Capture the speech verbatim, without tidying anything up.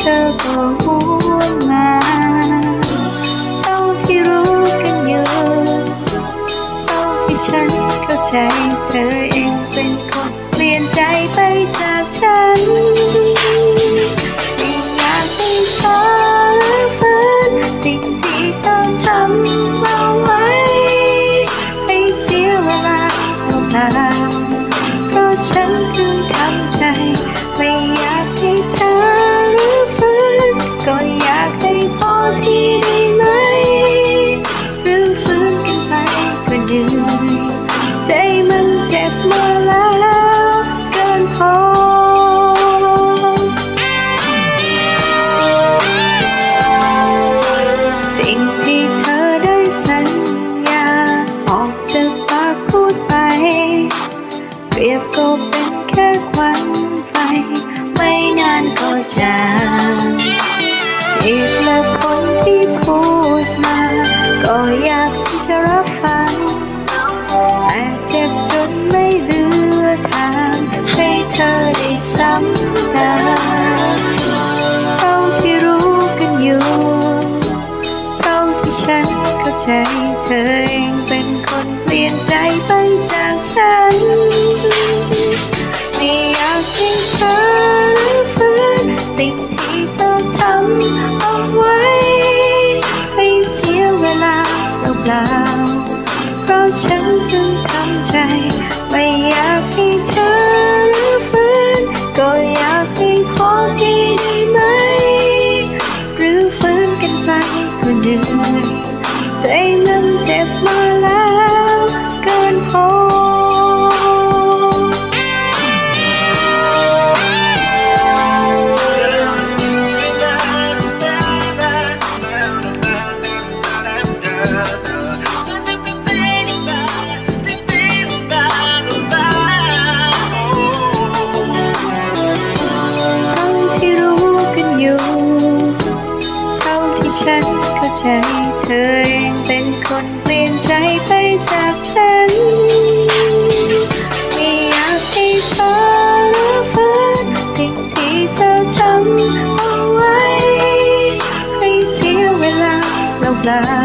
เธอก็หวนมาเท่าที่รู้กันอยู่เท่าที่ฉันเข้าใจเธอเองเป็นคนเปลี่ยนใจไปจากฉันไม่อยากให้เธอฝืนสิ่งที่เธอทำเอาไว้ให้เสียเวลาเปล่าๆเพราะฉันเพิ่งทำใจไม่อยากให้เธอฝืนก็อยากให้พอที่ได้ไหมหรือฝืนกันไปก็เหนื่อยใจมันเจ็บมาแล้วเกินพอสิ่งที่เธอได้สัญญาออกจากปากพูดไปเปรียบก็เป็นแค่ควันไฟไม่นานก็จางอีกและคนที่พูดมาก็อยากที่จะรับฟังแต่เจ็บจนไม่เหลือทางให้เธอได้ซ้ำตาเท่าที่รู้กันอยู่เท่าที่ฉันเข้าใจเธอเองเป็นคนเปลี่ยนใจไปจากฉันไม่อยากให้เธอฝืนสิ่งที่เธอทำเอาไว้ให้เสียเวลาเปล่าๆเพราะฉันเพิ่งทำใจไม่อยากให้เธอฝืนก็อยากให้พอที่ได้ไหมหรือฝืนกันไปก็เหนื่อยใจมันเจ็บมาแล้วเกินพอฉันเข้าใจเธอเองเป็นคนเปลี่ยนใจไปจากฉันไม่อยากให้เธอฝืนสิ่งที่เธอทำเอาไว้ให้เสียเวลาเปล่า